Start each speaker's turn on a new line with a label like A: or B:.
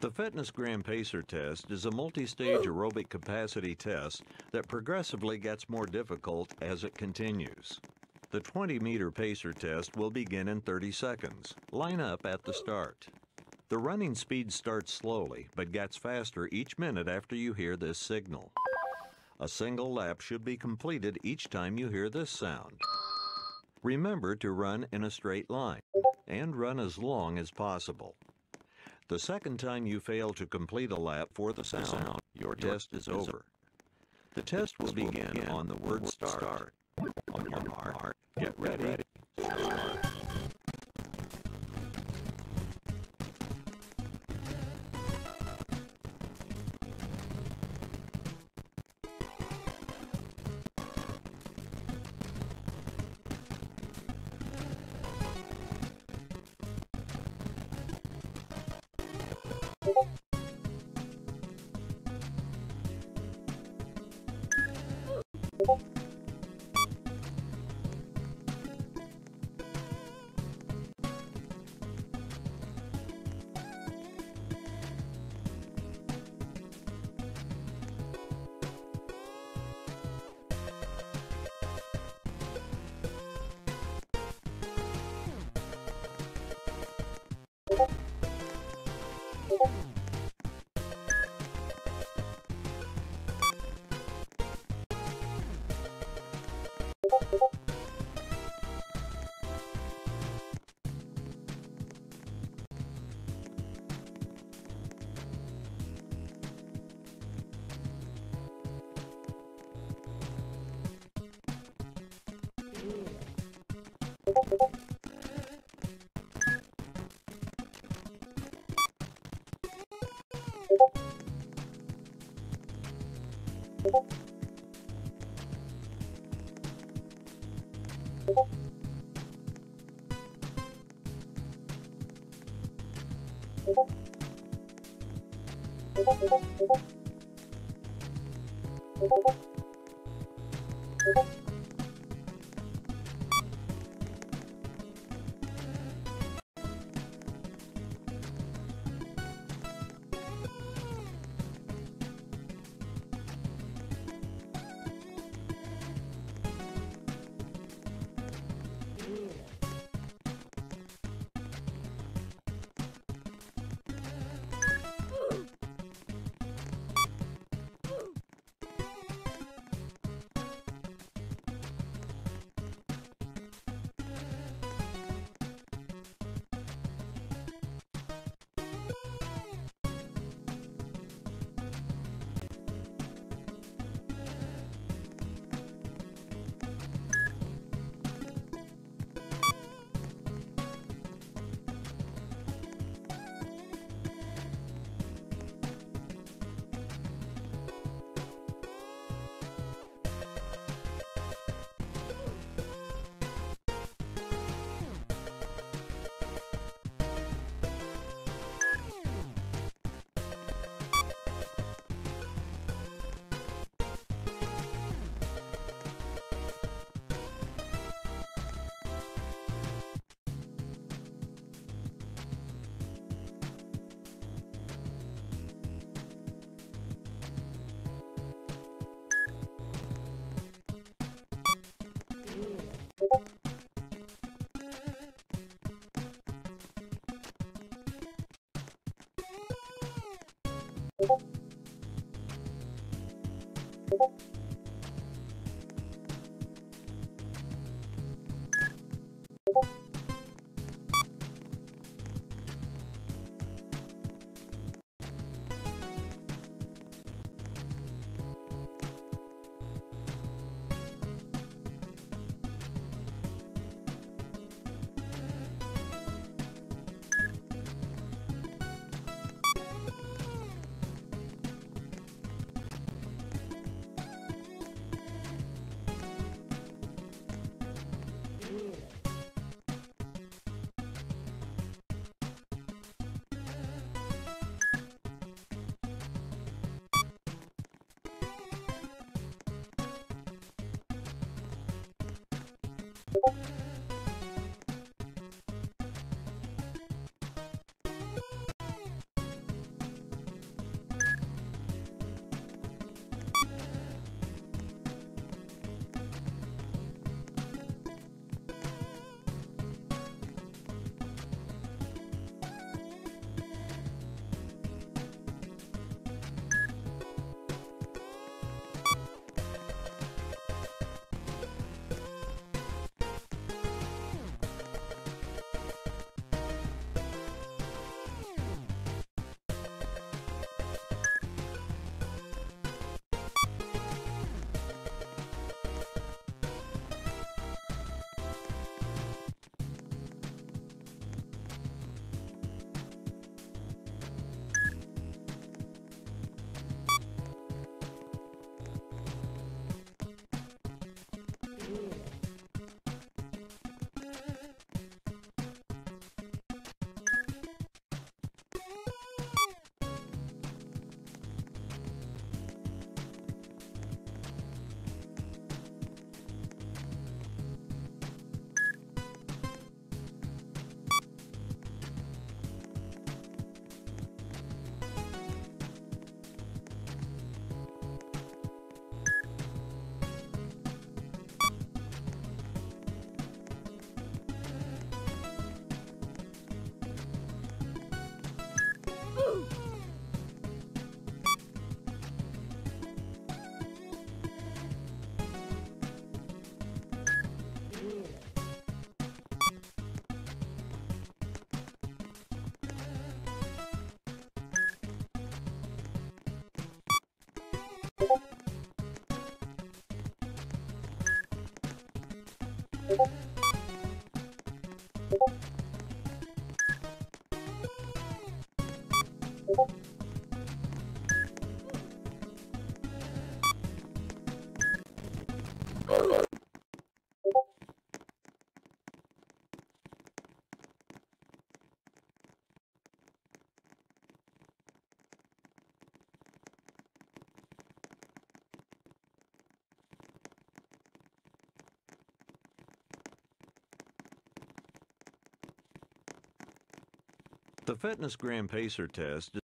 A: The Fitness Gram Pacer test is a multi-stage aerobic capacity test that progressively gets more difficult as it continues. The 20-meter pacer test will begin in 30 seconds. Line up at the start. The running speed starts slowly, but gets faster each minute after you hear this signal. A single lap should be completed each time you hear this sound. Remember to run in a straight line, and run as long as possible. The second time you fail to complete a lap for the sound, your test is over. The test will begin on the word start. On your mark, get ready, start. The Fitness Gram Pacer test